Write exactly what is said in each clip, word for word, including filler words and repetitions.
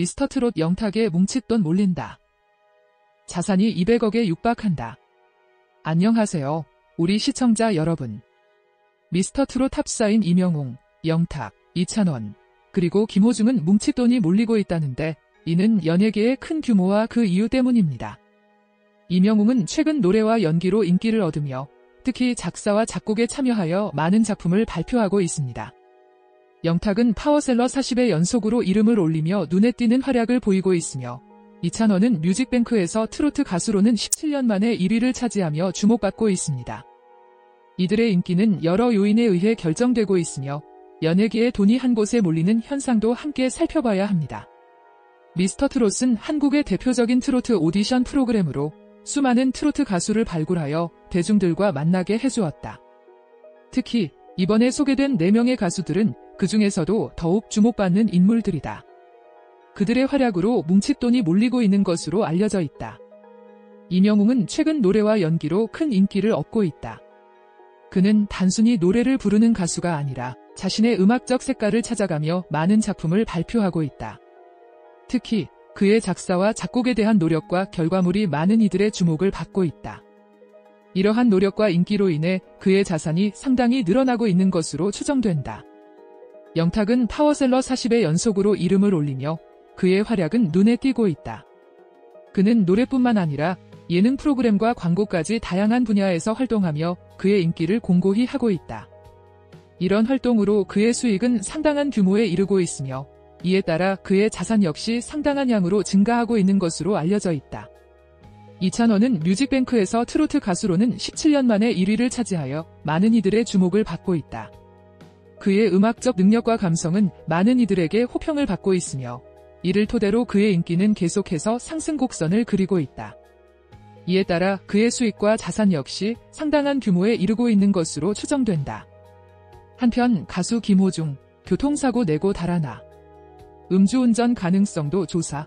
미스터트롯 영탁의 뭉칫돈 몰린다. 자산이 이백억에 육박한다. 안녕하세요, 우리 시청자 여러분. 미스터트롯 탑사인 임영웅, 영탁, 이찬원, 그리고 김호중은 뭉칫돈이 몰리고 있다는데 이는 연예계의 큰 규모와 그 이유 때문입니다. 임영웅은 최근 노래와 연기로 인기를 얻으며 특히 작사와 작곡에 참여하여 많은 작품을 발표하고 있습니다. 영탁은 파워셀러 사십회 연속으로 이름을 올리며 눈에 띄는 활약을 보이고 있으며 이찬원은 뮤직뱅크에서 트로트 가수로는 십칠 년 만에 일 위를 차지하며 주목받고 있습니다. 이들의 인기는 여러 요인에 의해 결정되고 있으며 연예계의 돈이 한 곳에 몰리는 현상도 함께 살펴봐야 합니다. 미스터트롯은 한국의 대표적인 트로트 오디션 프로그램으로 수많은 트로트 가수를 발굴하여 대중들과 만나게 해주었다. 특히 이번에 소개된 네 명의 가수들은 그 중에서도 더욱 주목받는 인물들이다. 그들의 활약으로 뭉칫돈이 몰리고 있는 것으로 알려져 있다. 임영웅은 최근 노래와 연기로 큰 인기를 얻고 있다. 그는 단순히 노래를 부르는 가수가 아니라 자신의 음악적 색깔을 찾아가며 많은 작품을 발표하고 있다. 특히 그의 작사와 작곡에 대한 노력과 결과물이 많은 이들의 주목을 받고 있다. 이러한 노력과 인기로 인해 그의 자산이 상당히 늘어나고 있는 것으로 추정된다. 영탁은 파워셀러 사십회 연속으로 이름을 올리며 그의 활약은 눈에 띄고 있다. 그는 노래뿐만 아니라 예능 프로그램과 광고까지 다양한 분야에서 활동하며 그의 인기를 공고히 하고 있다. 이런 활동으로 그의 수익은 상당한 규모에 이르고 있으며 이에 따라 그의 자산 역시 상당한 양으로 증가하고 있는 것으로 알려져 있다. 이찬원은 뮤직뱅크에서 트로트 가수로는 십칠 년 만에 일 위를 차지하여 많은 이들의 주목을 받고 있다. 그의 음악적 능력과 감성은 많은 이들에게 호평을 받고 있으며 이를 토대로 그의 인기는 계속해서 상승 곡선을 그리고 있다. 이에 따라 그의 수익과 자산 역시 상당한 규모에 이르고 있는 것으로 추정된다. 한편 가수 김호중, 교통사고 내고 달아나. 음주운전 가능성도 조사.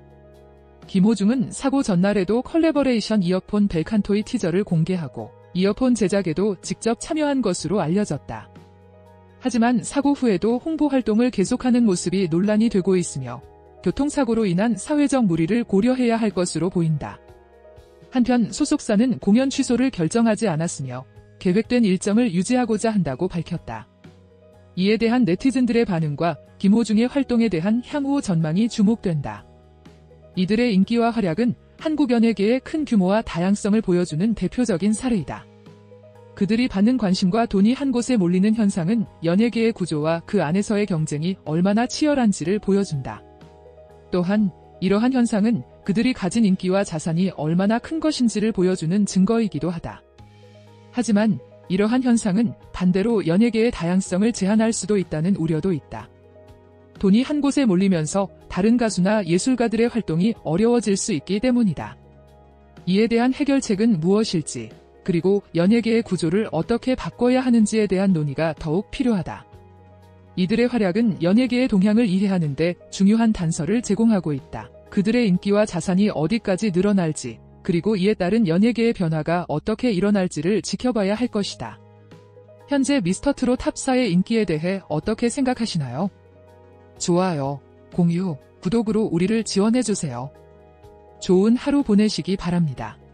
김호중은 사고 전날에도 컬래버레이션 이어폰 벨칸토이 티저를 공개하고 이어폰 제작에도 직접 참여한 것으로 알려졌다. 하지만 사고 후에도 홍보 활동을 계속하는 모습이 논란이 되고 있으며 교통사고로 인한 사회적 무리를 고려해야 할 것으로 보인다. 한편 소속사는 공연 취소를 결정하지 않았으며 계획된 일정을 유지하고자 한다고 밝혔다. 이에 대한 네티즌들의 반응과 김호중의 활동에 대한 향후 전망이 주목된다. 이들의 인기와 활약은 한국 연예계의 큰 규모와 다양성을 보여주는 대표적인 사례이다. 그들이 받는 관심과 돈이 한 곳에 몰리는 현상은 연예계의 구조와 그 안에서의 경쟁이 얼마나 치열한지를 보여준다. 또한 이러한 현상은 그들이 가진 인기와 자산이 얼마나 큰 것인지를 보여주는 증거이기도 하다. 하지만 이러한 현상은 반대로 연예계의 다양성을 제한할 수도 있다는 우려도 있다. 돈이 한 곳에 몰리면서 다른 가수나 예술가들의 활동이 어려워질 수 있기 때문이다. 이에 대한 해결책은 무엇일지, 그리고 연예계의 구조를 어떻게 바꿔야 하는지에 대한 논의가 더욱 필요하다. 이들의 활약은 연예계의 동향을 이해하는 데 중요한 단서를 제공하고 있다. 그들의 인기와 자산이 어디까지 늘어날지, 그리고 이에 따른 연예계의 변화가 어떻게 일어날지를 지켜봐야 할 것이다. 현재 미스터트롯 탑사의 인기에 대해 어떻게 생각하시나요? 좋아요, 공유, 구독으로 우리를 지원해주세요. 좋은 하루 보내시기 바랍니다.